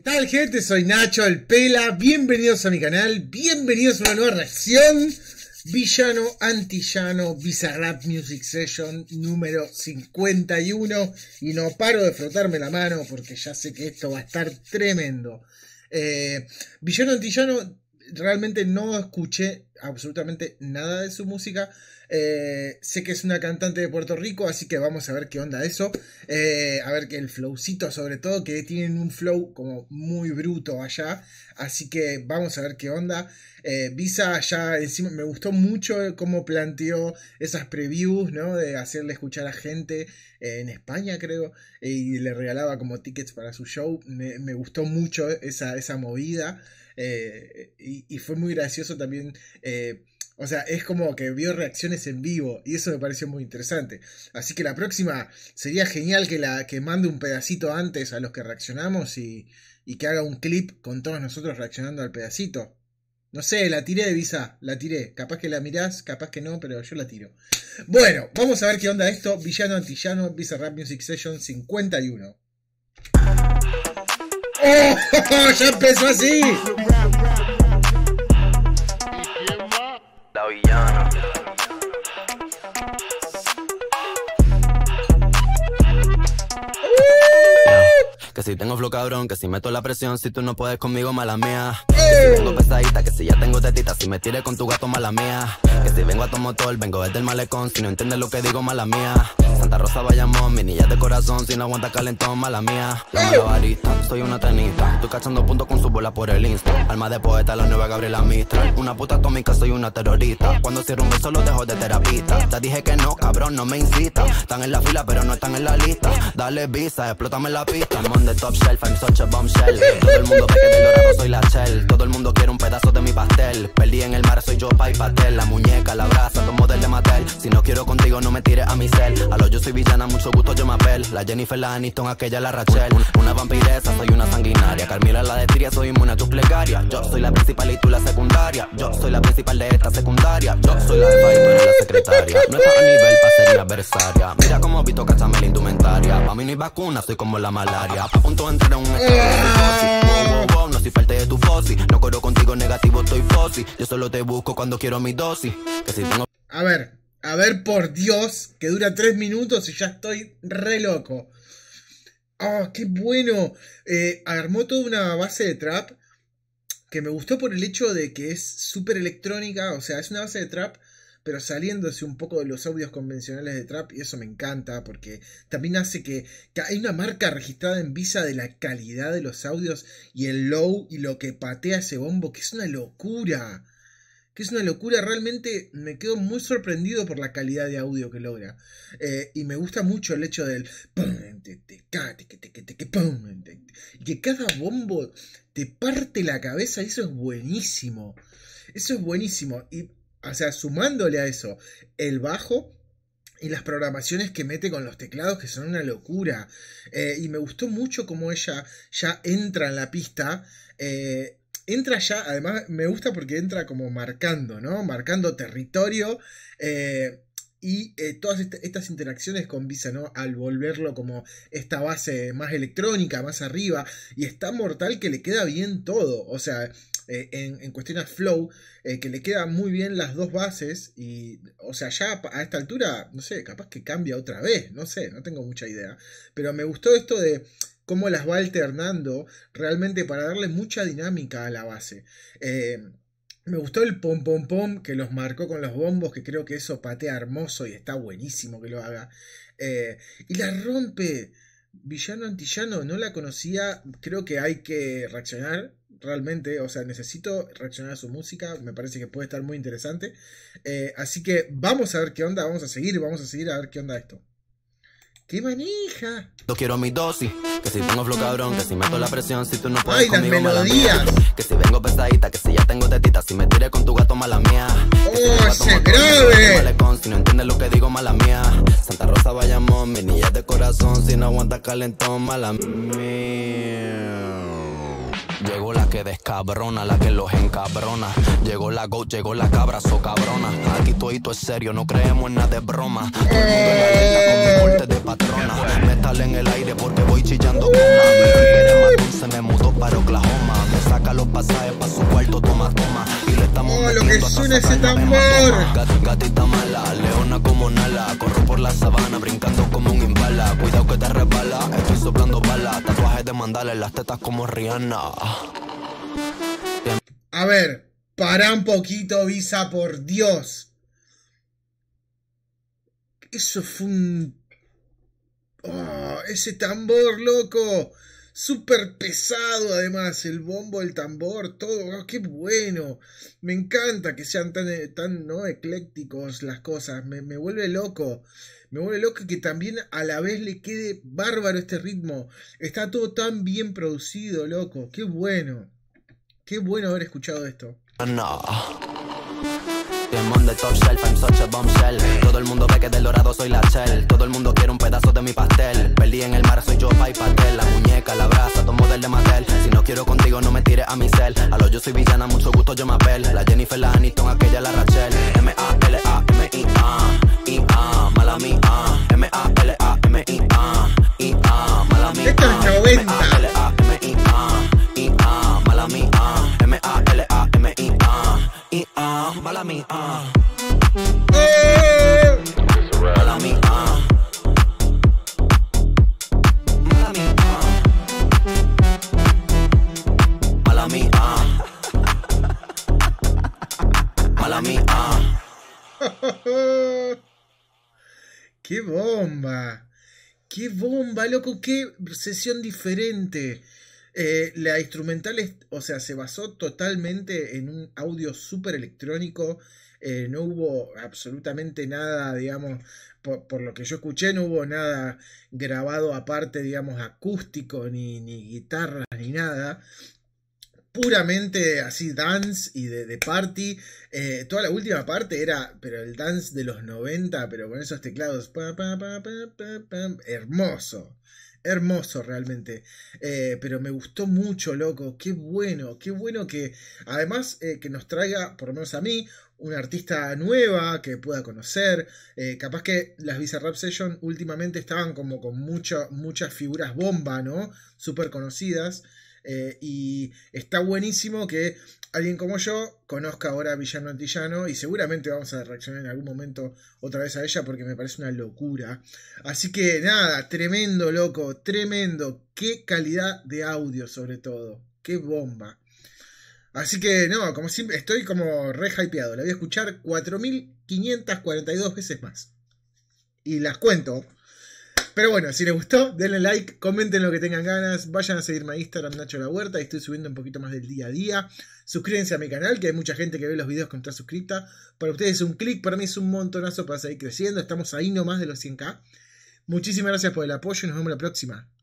tal, gente? Soy Nacho, el Pela. Bienvenidos a mi canal. Bienvenidos a una nueva reacción. Villano, Antillano, Bizarrap Music Session número 51. Y no paro de frotarme la mano porque ya sé que esto va a estar tremendo. Villano, Antillano, realmente no escuché absolutamente nada de su música. Sé que es una cantante de Puerto Rico, así que vamos a ver qué onda eso. A ver que el flowcito, sobre todo, que tienen un flow como muy bruto allá. Así que vamos a ver qué onda. Visa ya encima me gustó mucho cómo planteó esas previews, ¿no? De hacerle escuchar a gente en España, creo. Y le regalaba como tickets para su show. Me gustó mucho esa movida. Y fue muy gracioso también. O sea, es como que vio reacciones en vivo y eso me pareció muy interesante. Así que la próxima sería genial que mande un pedacito antes a los que reaccionamos y que haga un clip con todos nosotros reaccionando al pedacito. No sé, la tiré de Visa, la tiré. Capaz que la mirás, capaz que no, pero yo la tiro. Bueno, vamos a ver qué onda esto. Villano, Antillano, Bizarrap Music Session 51. ¡Oh! ¡Ya empezó así! La villana. Que si tengo flow cabrón, que si meto la presión, si tú no puedes conmigo, mala mía. Que si tengo pesadita, que si ya tengo tetita, si me tires con tu gato, mala mía. Que si vengo a tu motor, vengo desde el malecón, si no entiendes lo que digo, mala mía. Santa Rosa, Bayamón, mi niña de corazón, si no aguanta calentón, mala mía. La malabarista, soy una tenista, estoy cachando puntos con su bola por el Insta. Alma de poeta, la nueva Gabriela Mistral. Una puta atómica, soy una terrorista. Cuando cierro un beso lo dejo de terapista. Te dije que no, cabrón, no me incita. Están en la fila, pero no están en la lista. Dale visa, explótame la pista. I'm on the top shelf, I'm such a bombshell. Todo el mundo ve que del dorado soy la shell. Todo el mundo quiere un pedazo de mi pastel. Perdí en el mar, soy yo, Pai Patel. La muñeca, la brasa, tomo del de Mattel. Si no quiero contigo, no me tires a mi cel. A lo yo soy villana, mucho gusto, yo me apel. La Jennifer, la Aniston, aquella, la Rachel. Una vampiresa, soy una sanguinaria. Carmila, la de Tiria, soy inmune a tus plegarias. Yo soy la principal y tú la secundaria. Yo soy la principal de esta secundaria. Yo soy la jefa y tú eres la secretaria. No estás a nivel para ser mi adversaria. Mira cómo Vito cachame la indumentaria. Pa' mí no hay vacuna, soy como la malaria. A punto de entrar en un estado de no soy parte de tu fosi. No corro contigo negativo, estoy fosi. Yo solo te busco cuando quiero mi dosis. Que si tengo... A ver, por Dios, que dura 3 minutos y ya estoy re loco. ¡Oh, qué bueno! Armó toda una base de trap que me gustó por el hecho de que es súper electrónica. O sea, es una base de trap, pero saliéndose un poco de los audios convencionales de trap. Y eso me encanta porque también hace que hay una marca registrada en Visa de la calidad de los audios y el low y lo que patea ese bombo, que es una locura. Realmente me quedo muy sorprendido por la calidad de audio que logra. Y me gusta mucho el hecho del... Y que cada bombo te parte la cabeza, y eso es buenísimo. Y, o sea, sumándole a eso el bajo y las programaciones que mete con los teclados, que son una locura. Y me gustó mucho cómo ella ya entra en la pista. Entra ya, además me gusta porque entra como marcando, ¿no? Marcando territorio y todas estas interacciones con Visa, ¿no? Al volverlo como esta base más electrónica, más arriba, y está mortal que le queda bien todo, o sea, en cuestiones flow, que le quedan muy bien las dos bases y, o sea, ya a esta altura, no sé, capaz que cambia otra vez, no sé, no tengo mucha idea, pero me gustó esto de cómo las va alternando realmente para darle mucha dinámica a la base. Me gustó el pom pom pom que los marcó con los bombos, que creo que eso patea hermoso y está buenísimo que lo haga. Y la rompe. Villano, Antillano, no la conocía, creo que hay que reaccionar realmente, o sea, necesito reaccionar a su música, me parece que puede estar muy interesante. Así que vamos a ver qué onda, vamos a seguir a ver qué onda esto. ¡Qué manija! Yo quiero mi dosis. Que si tengo flow cabrón, que si meto la presión, si tú no puedes ¡ay, conmigo, las mala melodías! mía. Que si vengo pesadita, que si ya tengo tetita, si me tires con tu gato, mala mía. ¡Oh, ese grave! Si no entiendes lo que digo, mala mía. Santa Rosa, Bayamón, mi niña de corazón, si no aguanta calentón, mala mía. Llegó la que descabrona, la que los encabrona. Llegó la GOAT, llegó la cabra, so cabrona. Aquí todito es serio, no creemos en nada de broma. Todo el mundo en la arena con mi corte de patrona. Metal en el aire porque voy chillando goma. Mi tigre matón se me mudó para Oklahoma. Me saca los pasajes pa' su cuarto, toma. Y le estamos lo que metiendo suena hasta ese sacarnos tambor. Gatita mala, leona como Nala. Corro por la sabana brincando como un imbala. Cuidado que te resbala, estoy soplando balas. Tatuajes de mandala en las tetas como Rihanna. A ver, para un poquito, Visa, por Dios. Eso fue un... Oh, ese tambor, loco. Súper pesado, además. El bombo, el tambor, todo. Oh, qué bueno. Me encanta que sean tan ¿no? eclécticos las cosas. Me vuelve loco. Me vuelve loco que también a la vez le quede bárbaro este ritmo. Está todo tan bien producido, loco. Qué bueno. Qué bueno haber escuchado esto. No. On the top shelf, I'm such a bombshell. Todo el mundo ve que del dorado soy la shell. Todo el mundo quiere un pedazo de mi pastel. Perdí en el mar, soy yo, Pai Patel. La muñeca, la brasa, tomo del de Mattel. Si no quiero contigo, no me tires a mi cel. A lo yo soy villana, mucho gusto, yo me apel. La Jennifer, la Aniston, aquella, la Rachel. M-A-L-A-M-I-A, I-A, mala mía. M-A-L-A-M-I-A, I-A, mala mía. Esto es 90. M-A-L-A-M-I-A, I-A, mala mía. M-A-L-A-M-I-A, I-A, mala mía. Mala mía. Mala mía. Mala mía. Mala mía. ¡Qué bomba! ¡Qué bomba, loco! ¡Qué sesión diferente! La instrumental, o sea, se basó totalmente en un audio súper electrónico. No hubo absolutamente nada, digamos, por lo que yo escuché, no hubo nada grabado aparte, digamos, acústico, ni guitarras, ni nada. Puramente así dance y de party. Toda la última parte era, pero el dance de los 90, pero con esos teclados. Hermoso. Hermoso realmente. Pero me gustó mucho, loco. Qué bueno que además que nos traiga, por lo menos a mí, una artista nueva que pueda conocer. Capaz que las Bizarrap Sessions últimamente estaban como con muchas figuras bomba, ¿no? Súper conocidas. Y está buenísimo que alguien como yo conozca ahora a Villano Antillano, y seguramente vamos a reaccionar en algún momento otra vez a ella porque me parece una locura. Así que nada, tremendo, loco, tremendo. Qué calidad de audio, sobre todo. Qué bomba. Así que no, como siempre, estoy como re hypeado. La voy a escuchar 4542 veces más. Y las cuento. Pero bueno, si les gustó, denle like, comenten lo que tengan ganas, vayan a seguirme a Instagram, Nacho La Huerta, y estoy subiendo un poquito más del día a día. Suscríbanse a mi canal, que hay mucha gente que ve los videos que no está suscrita. Para ustedes es un clic, para mí es un montonazo para seguir creciendo. Estamos ahí nomás de los 100K. Muchísimas gracias por el apoyo y nos vemos la próxima.